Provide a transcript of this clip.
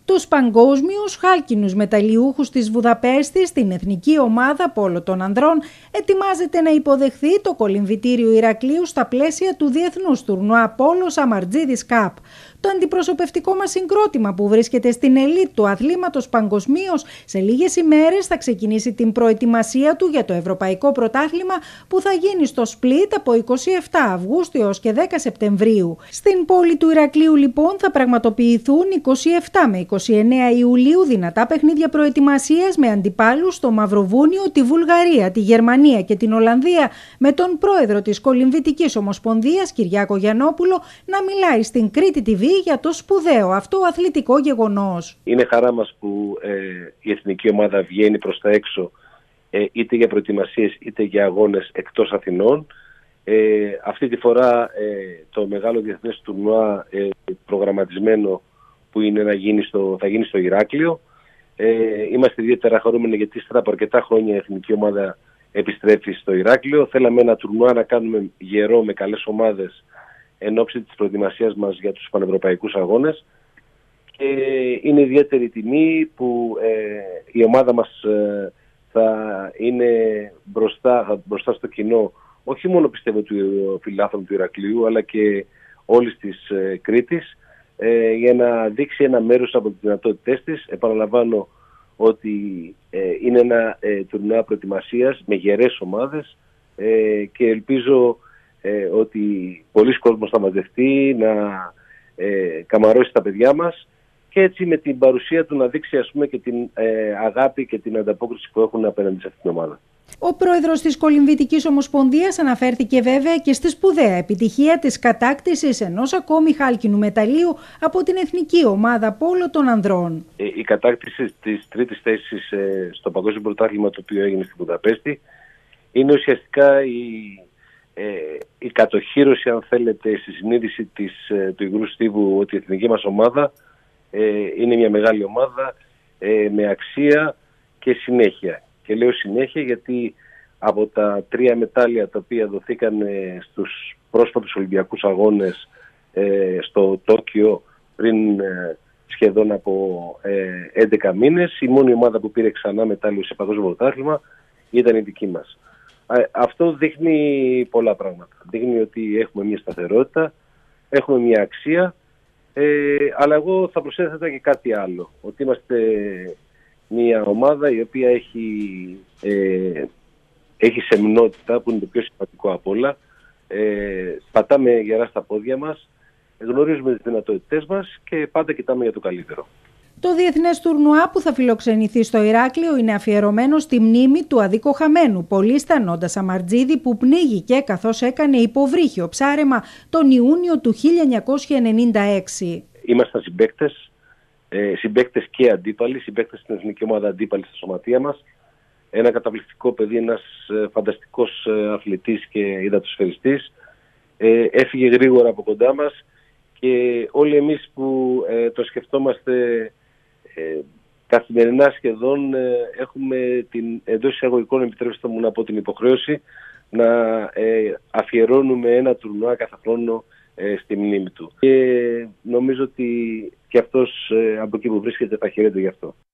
τους παγκόσμιους χάλκινους μεταλλιούχους της Βουδαπέστης, την εθνική ομάδα πόλο των ανδρών, ετοιμάζεται να υποδεχθεί το κολυμβητήριο Ηρακλείου στα πλαίσια του Διεθνούς Τουρνουά Πόλο Σαμαρτζίδης Cup. Το αντιπροσωπευτικό μας συγκρότημα, που βρίσκεται στην ελίτ του αθλήματος παγκοσμίως, σε λίγες ημέρες θα ξεκινήσει την προετοιμασία του για το Ευρωπαϊκό Πρωτάθλημα που θα γίνει στο Σπλίτ από 27 Αυγούστου έως και 10 Σεπτεμβρίου. Στην πόλη του Ηρακλείου λοιπόν θα πραγματοποιηθούν 27 με 29 Ιουλίου δυνατά παιχνίδια προετοιμασίας με αντιπάλους στο Μαυροβούνιο, τη Βουλγαρία, τη Γερμανία και την Ολλανδία, με τον πρόεδρο της Κολυμβητικής Ομοσπονδίας, Κυριάκο Γιαννόπουλο, να μιλάει στην Κρήτη TV για το σπουδαίο αυτό αθλητικό γεγονός. Είναι χαρά μας που η εθνική ομάδα βγαίνει προς τα έξω, είτε για προετοιμασίες είτε για αγώνες εκτός Αθηνών. Αυτή τη φορά το μεγάλο διεθνές τουρνουά προγραμματισμένο που είναι θα γίνει στο Ηράκλειο. Είμαστε ιδιαίτερα χαρούμενοι γιατί ύστερα από αρκετά χρόνια η εθνική ομάδα επιστρέφει στο Ηράκλειο. Θέλαμε ένα τουρνουά να κάνουμε γερό με καλές ομάδες εν ώψη της προετοιμασίας μας για τους πανευρωπαϊκούς αγώνες, και είναι ιδιαίτερη τιμή που η ομάδα μας θα είναι μπροστά στο κοινό, όχι μόνο πιστεύω του φιλάθλων του Ηρακλείου αλλά και όλης της Κρήτης, για να δείξει ένα μέρος από τις δυνατότητές της. Επαναλαμβάνω ότι είναι ένα τουρνουά προετοιμασίας με γερές ομάδες, και ελπίζω ότι πολλοί κόσμος θα μαζευτεί να καμαρώσει τα παιδιά μας, και έτσι με την παρουσία του να δείξει και την αγάπη και την ανταπόκριση που έχουν απέναντι σε αυτήν την ομάδα. Ο πρόεδρος της Κολυμβητικής Ομοσπονδίας αναφέρθηκε βέβαια και στη σπουδαία επιτυχία της κατάκτησης ενός ακόμη χάλκινου μεταλλίου από την εθνική ομάδα πόλο των ανδρών. Η κατάκτηση της τρίτης θέσης στο Παγκόσμιο Πρωτάθλημα, το οποίο έγινε στη Βουδαπέστη, είναι ουσιαστικά η κατοχύρωση, αν θέλετε, στη συνείδηση του υγρού στίβου ότι η εθνική μας ομάδα είναι μια μεγάλη ομάδα με αξία και συνέχεια. Και λέω συνέχεια γιατί από τα 3 μετάλλια τα οποία δοθήκαν στους πρόσφατους Ολυμπιακούς Αγώνες στο Τόκιο πριν σχεδόν από 11 μήνες, η μόνη ομάδα που πήρε ξανά μετάλλιο σε παγκόσμιο πρωτάθλημα ήταν η δική μας. Αυτό δείχνει πολλά πράγματα. Δείχνει ότι έχουμε μια σταθερότητα, έχουμε μια αξία, αλλά εγώ θα προσέθετα και κάτι άλλο. Ότι είμαστε μια ομάδα η οποία έχει σεμνότητα, που είναι το πιο σημαντικό απ' όλα. Πατάμε γερά στα πόδια μας, γνωρίζουμε τις δυνατότητές μας και πάντα κοιτάμε για το καλύτερο. Το διεθνές τουρνουά που θα φιλοξενηθεί στο Ηράκλειο είναι αφιερωμένο στη μνήμη του αδικοχαμένου πολίστα Νόντα Σαμαρτζίδη, που πνίγηκε καθώς έκανε υποβρύχιο ψάρεμα τον Ιούνιο του 1996. Ήμασταν συμπαίκτες και αντίπαλοι, συμπαίκτες στην εθνική ομάδα, αντίπαλοι στα σωματεία μας. Ένα καταπληκτικό παιδί, ένας φανταστικός αθλητής και υδατοσφαιριστής. Έφυγε γρήγορα από κοντά μας και όλοι εμείς που το σκεφτόμαστε καθημερινά σχεδόν, έχουμε την, εντός εισαγωγικών, επιτρέψτε μου να πω, την υποχρέωση να αφιερώνουμε ένα τουρνουά κάθε χρόνο στη μνήμη του. Και νομίζω ότι και αυτός από εκεί που βρίσκεται θα χαίρεται γι' αυτό.